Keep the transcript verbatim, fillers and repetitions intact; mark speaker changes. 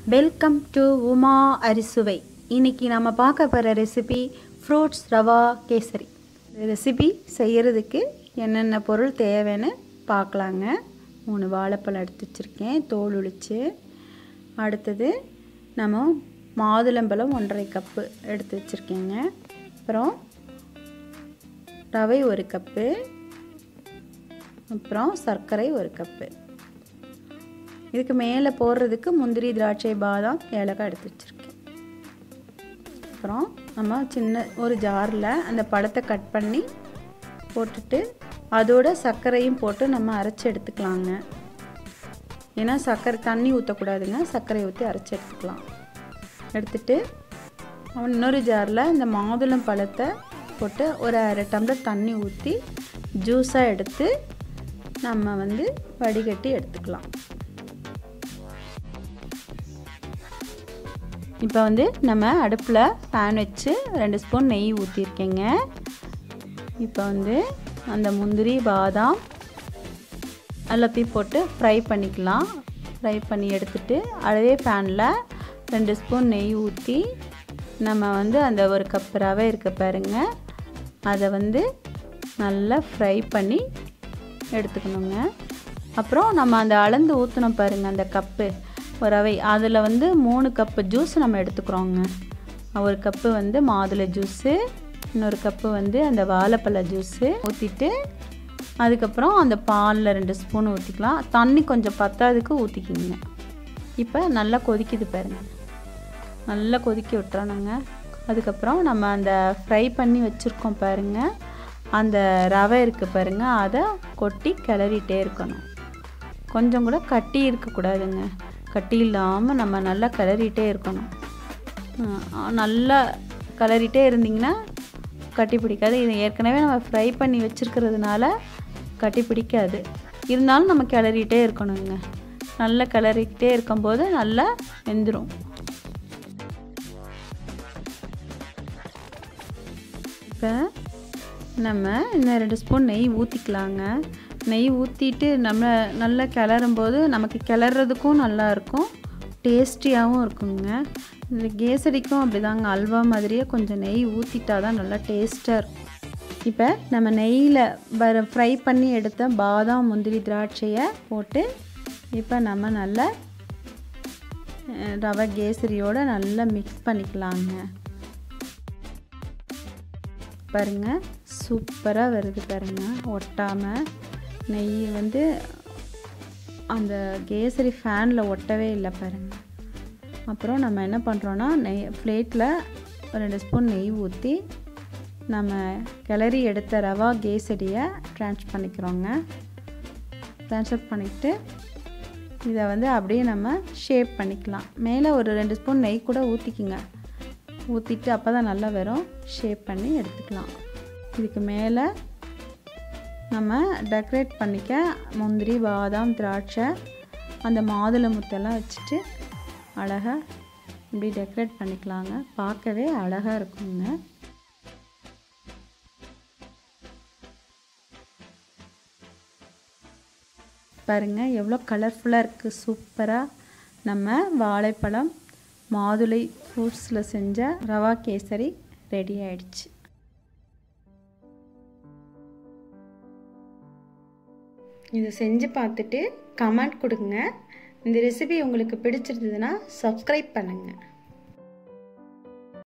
Speaker 1: Welcome to Uma அரிசுவை. இன்றைக்கி நம்ம பார்க்க போகிற recipe fruits rava kesari. Recipe செய்கிறதுக்கு என்னென்ன பொருள் தேவைன்னு பார்க்கலாங்க. மூணு வாழைப்பழம் எடுத்து வச்சுருக்கேன், தோல் உளிச்சு. அடுத்தது நம்ம மாதுளம்பழம் ஒன்றரை கப்பு எடுத்து வச்சுருக்கேங்க. அப்புறம் ரவை ஒரு கப்பு, அப்புறம் சர்க்கரை ஒரு கப்பு. இதுக்கு மேலே போடுறதுக்கு முந்திரி, திராட்சை, பாதாம், ஏலக்காய் எடுத்து வச்சுருக்கேன். அப்புறம் நம்ம சின்ன ஒரு ஜாரில் அந்த பழத்தை கட் பண்ணி போட்டுட்டு அதோட சர்க்கரையும் போட்டு நம்ம அரைச்சி எடுத்துக்கலாங்க. ஏன்னா சர்க்கரை தண்ணி ஊற்றக்கூடாதுங்க, சர்க்கரை ஊற்றி அரைச்சி எடுத்துக்கலாம். எடுத்துட்டு இன்னொரு ஜாரில் இந்த மாதுளம் பழத்தை போட்டு ஒரு அரை டம்ளர் தண்ணி ஊற்றி ஜூஸாக எடுத்து நம்ம வந்து வடிகட்டி எடுத்துக்கலாம். இப்போ வந்து நம்ம அடுப்பில் பேன் வச்சு ரெண்டு ஸ்பூன் நெய் ஊற்றிருக்கேங்க. இப்போ வந்து அந்த முந்திரி, பாதாம் எல்லாத்தையும் போட்டு ஃப்ரை பண்ணிக்கலாம். ஃப்ரை பண்ணி எடுத்துட்டு அதே பேனில் ரெண்டு ஸ்பூன் நெய் ஊற்றி நம்ம வந்து அந்த ஒரு கப் ரவை இருக்க பாருங்க, அதை வந்து நல்லா ஃப்ரை பண்ணி எடுத்துக்கணுங்க. அப்புறம் நம்ம அந்த அளந்து ஊற்றினோம் பாருங்கள் அந்த கப்பு ரவை, அதில் வந்து மூணு கப்பு ஜூஸ் நம்ம எடுத்துக்கிறோங்க. ஒரு கப்பு வந்து மாதுளை ஜூஸு, இன்னொரு கப்பு வந்து அந்த வாழைப்பழ ஜூஸு ஊற்றிட்டு அதுக்கப்புறம் அந்த பாலில் ரெண்டு ஸ்பூன் ஊற்றிக்கலாம். தண்ணி கொஞ்சம் பத்தாதுக்கு ஊற்றிக்கிங்க. இப்போ நல்லா கொதிக்குது பாருங்கள், நல்லா கொதிக்க விட்டுறணுங்க. அதுக்கப்புறம் நம்ம அந்த ஃப்ரை பண்ணி வச்சுருக்கோம் பாருங்கள், அந்த ரவை இருக்குது பாருங்கள், அதை கொட்டி கிளறிட்டே இருக்கணும். கொஞ்சம் கூட கட்டி இருக்கக்கூடாதுங்க, கட்டி இல்லாமல் நம்ம நல்லா கிளறிட்டே இருக்கணும். நல்லா கிளறிட்டே இருந்திங்கன்னா கட்டி பிடிக்காது. இது ஏற்கனவே நம்ம ஃப்ரை பண்ணி வச்சுருக்கிறதுனால கட்டி பிடிக்காது. இருந்தாலும் நம்ம கிளறிட்டே இருக்கணுங்க. நல்லா கிளறிக்கிட்டே இருக்கும்போது நல்லா வெந்துடும். இப்போ நம்ம இன்னும் ரெண்டு ஸ்பூன் நெய் ஊற்றிக்கலாங்க. நெய் ஊற்றிட்டு நம்ம நல்லா கிளறும்போது நமக்கு கிளறதுக்கும் நல்லாயிருக்கும், டேஸ்டியாகவும் இருக்குங்க. இந்த கேசரிக்கும் அப்படி தாங்க, அல்வா மாதிரியே கொஞ்சம் நெய் ஊற்றிட்டா தான் நல்லா டேஸ்ட்டாக இருக்கும். இப்போ நம்ம நெய்யில் வர ஃப்ரை பண்ணி எடுத்த பாதாம், முந்திரி, திராட்சையை போட்டு இப்போ நம்ம நல்லா ரவை கேசரியோடு நல்லா மிக்ஸ் பண்ணிக்கலாங்க. பாருங்கள் சூப்பராக வருது பாருங்கள், ஒட்டாமல். நெய் வந்து அந்த கேசரி ஃபேனில் ஒட்டவே இல்லை பாருங்கள். அப்புறம் நம்ம என்ன பண்ணுறோன்னா நெய் பிளேட்டில் ரெண்டு ஸ்பூன் நெய் ஊற்றி நம்ம கிளறி எடுத்த ரவா கேசரியை ட்ரான்ஸ்ஃபர் பண்ணிக்கிறோங்க. ட்ரான்ஸ்ஃபர் பண்ணிவிட்டு இதை வந்து அப்படியே நம்ம ஷேப் பண்ணிக்கலாம். மேலே ஒரு ரெண்டு ஸ்பூன் நெய் கூட ஊற்றிக்குங்க, ஊற்றிட்டு அப்போ தான் நல்லா வரும். ஷேப் பண்ணி எடுத்துக்கலாம். இதுக்கு மேலே நம்ம டெக்கரேட் பண்ணிக்க முந்திரி, பாதாம், திராட்சை, அந்த மாதுளை முத்தெல்லாம் வச்சுட்டு அழகாக இப்படி டெக்கரேட் பண்ணிக்கலாங்க. பார்க்கவே அழகாக இருக்குங்க. பாருங்கள் எவ்வளோ கலர்ஃபுல்லாக இருக்குது, சூப்பராக. நம்ம வாழைப்பழம், மாதுளை ஃப்ரூட்ஸில் செஞ்ச ரவா கேசரி ரெடி ஆயிடுச்சு. இதை செஞ்சு பார்த்துட்டு கமெண்ட் கொடுங்க. இந்த ரெசிபி உங்களுக்கு பிடிச்சிருந்ததுன்னா சப்ஸ்கிரைப் பண்ணுங்கள்.